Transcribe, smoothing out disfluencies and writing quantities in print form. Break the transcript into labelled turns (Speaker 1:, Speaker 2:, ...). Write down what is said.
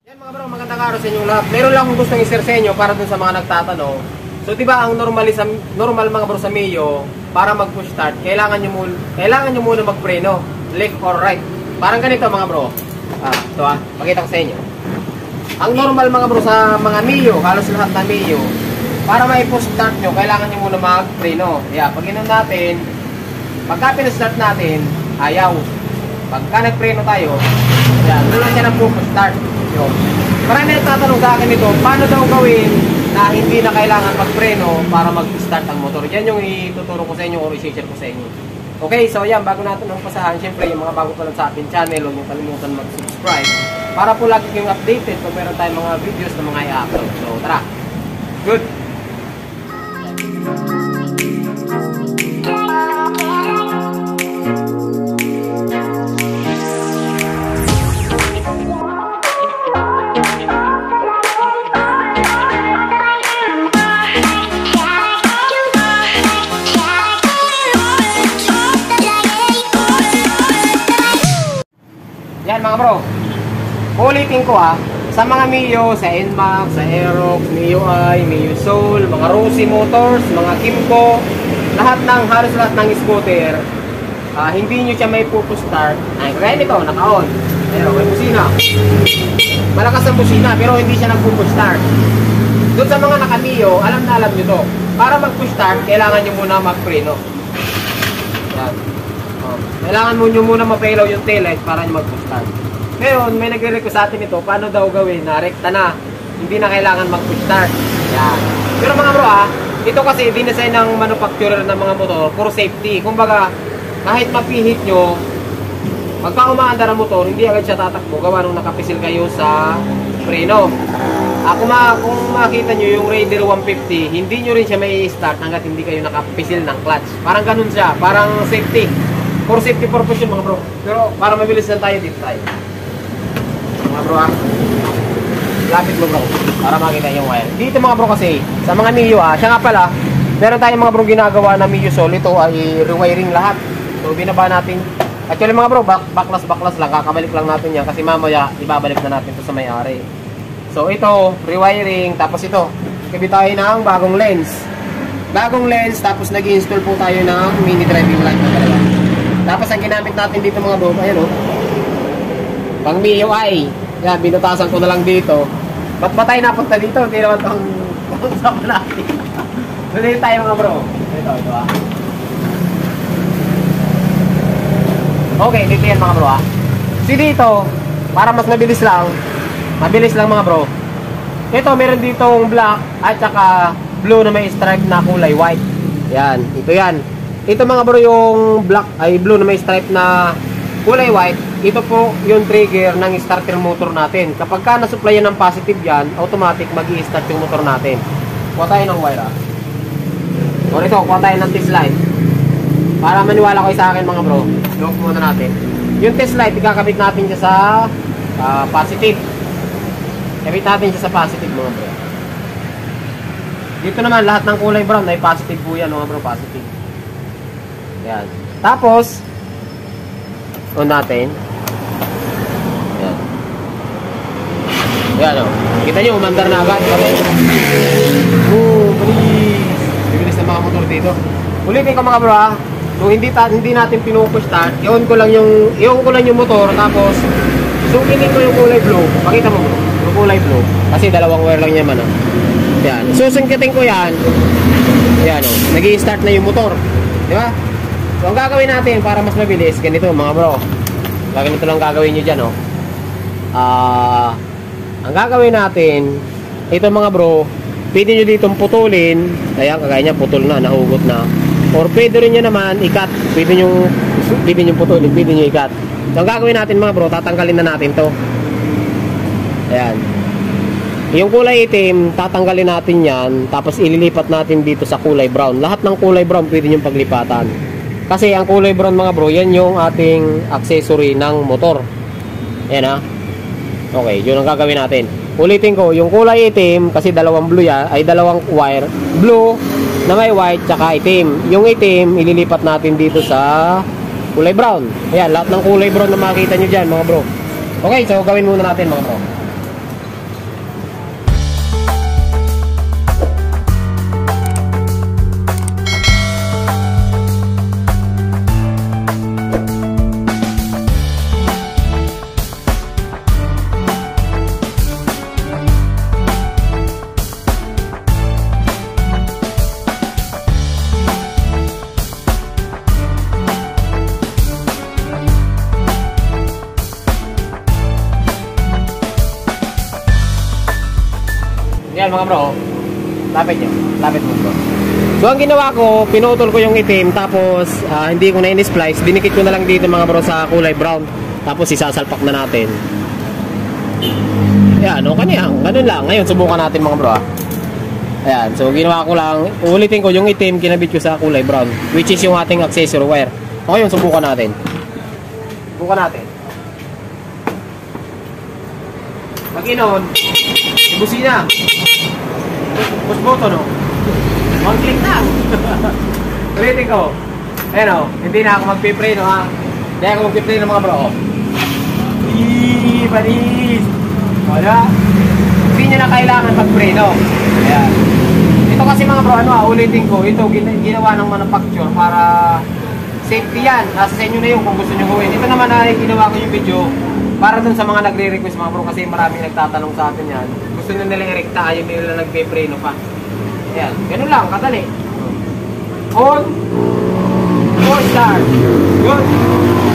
Speaker 1: Yan mga bro, magandang araw sa inyo lahat. Meron lang akong gustong i-share sa inyo para dun sa mga nagtatanong. So diba ang normal mga bro sa Mio, para mag-push start, kailangan nyo muna mag-preno, left or right. Parang ganito mga bro. Ito pakita ko sa inyo. Ang normal mga bro sa mga Mio, halos lahat na Mio, para ma-push start nyo, kailangan nyo muna mag-preno. Pag inom natin, pagka pina-start natin, ayaw. Pagka nag-preno tayo, doon lang siya ng push start. Marami nagtatanong sa akin ito, paano daw gawin na hindi na kailangan magpreno para mag-start ang motor. Yan yung ituturo ko sa inyo o i-share ko sa inyo. Okay, so yan, bago natin ang pasahan, syempre yung mga bago pa lang sa ating channel, huwag nyo kalimutan mag-subscribe para po lagi kayong updated kung meron tayong mga videos na mga i-upload. So tara, good! Yan mga bro, ulitin ko sa mga Mio, sa NMAX, sa Aerox, MIUI, Mio Soul, mga Rossi Motors, mga Kimco, halos lahat ng scooter, hindi nyo siya may push start. Kaya nito, naka-on. Pero may busina. Malakas ang busina, pero hindi siya nag-push start. Doon sa mga naka-Mio, alam nyo to. Para mag-push start, kailangan nyo muna mag-preno. Yan. Kailangan mo nyo muna mapailaw yung taillight para nyo mag-push start. Ngayon, may nagre-request sa atin ito, paano daw gawin na rekta na, hindi na kailangan mag-push start. Yan. Pero mga bro ito kasi dinesign ng manufacturer ng mga motor for safety. Kumbaga, kahit mapihit nyo, pagka umaandar ang motor, hindi agad siya tatakbo, gawa nung nakapisil kayo sa preno. Kung makita nyo yung Raider 150, hindi nyo rin siya may start hanggat hindi kayo nakapisil ng clutch. Parang ganun siya, parang safety. For safety purpose yun mga bro. Pero para mabilis lang tayo, dito tayo. Mga bro lapit mo bro, para makita yung wire. Dito mga bro kasi, sa mga Mio siya nga pala, meron tayong mga bro ginagawa na Mio Soul. Ito ay rewiring lahat. So binaba natin. Actually mga bro, baklas lang, kakabalik lang natin yan kasi mamaya ibabalik na natin ito sa may-ari. So ito, rewiring, tapos ito, kabit tayo ng bagong lens. Tapos nag-install po tayo ng mini driving light na talaga. Tapos ang ginamit natin dito mga bro, ayan pang MIUI. Yan, binutasan ko na lang dito. Ba't ba tayo napunta dito? Hindi naman itong usapan natin. Dito tayo mga bro. Ito Okay, dito yan mga bro So dito, para mas mabilis lang mga bro. Ito, meron ditong black at saka blue na may stripe na kulay white. Yan, ito yan. Ito mga bro yung black ay blue na may stripe na kulay white. Ito po yung trigger ng starter motor natin. Kapag ka nasupplyan ng positive yan, automatic mag-i-start yung motor natin. Kuha tayo ng wire O ito, kuha tayo ng test light. Para maniwala kayo sa akin mga bro, lock muna natin. Yung test light, ikakabit natin siya sa positive. Kabit natin siya sa positive mga bro. Dito naman, lahat ng kulay brown ay positive po yan mga bro, positive. Yan. Tapos, on natin. Yan kita nyo, umandar na agad. Bibilis na mga motor dito. Ulitin ko mga bro So hindi natin pinupush start. Iyon ko lang yung motor. Tapos sungkinin ko yung kulay blue. Pakita mo bro, yung kulay blue. Kasi dalawang wire lang yan Yan, susungkitin ko yan. Yan nag-i-start na yung motor. Diba? So ang gagawin natin para mas mabilis, ganito mga bro. Ganito lang gagawin nyo dyan ang gagawin natin, ito mga bro, pwede nyo ditong putulin. Ayan, kagaya niya, putol na, nahugot na. Or pwede rin nyo naman i-cut. Pwede nyo putulin, pwede nyo i-cut. So ang gagawin natin mga bro, tatanggalin na natin to. Ayan. Yung kulay itim, tatanggalin natin yan. Tapos ililipat natin dito sa kulay brown. Lahat ng kulay brown pwede nyo paglipatan. Kasi ang kulay brown mga bro, yan yung ating accessory ng motor. Ayan Okay, yun ang gagawin natin. Ulitin ko, yung kulay itim, kasi dalawang blue yan, ay dalawang wire. Blue na may white, tsaka itim. Yung itim, ililipat natin dito sa kulay brown. Ayan, lahat ng kulay brown na makikita nyo dyan mga bro. Okay, so gawin muna natin mga bro. yan mga bro. Lapit nyo. Lapit mo bro. So ang ginawa ko, pinutol ko yung itim. Tapos hindi ko na in-splice. Dinikit ko na lang dito mga bro sa kulay brown. Tapos isasalpak na natin. Yan, okay na yan. Ganun lang. Ngayon subukan natin mga bro. Ayan, so ginawa ko lang. Ulitin ko yung itim, kinabit ko sa kulay brown. Which is yung ating accessory wire. Okay, yun, subukan natin. Subukan natin. Pag-inon, ibusina. Push button, no? One click na. Ulitin ko. Ayan o, hindi na ako magpipreno ha. Hindi ako magpipreno mga bro. Panis! Wala. Hindi nyo na kailangan magpreno. Ayan. Ito kasi mga bro, ulitin ko. Ito ginawa ng manufacturer para safety yan. Nasa sa inyo na yun kung gusto nyo gawin. Ito naman ay ginawa ko yung video para dun sa mga nagre-request mga bro kasi maraming nagtatanong sa atin yan. Gusto nyo nilang erekta, ayaw nila nagpe-preno pa. Ayan, ganun lang, kadali. On start. Good.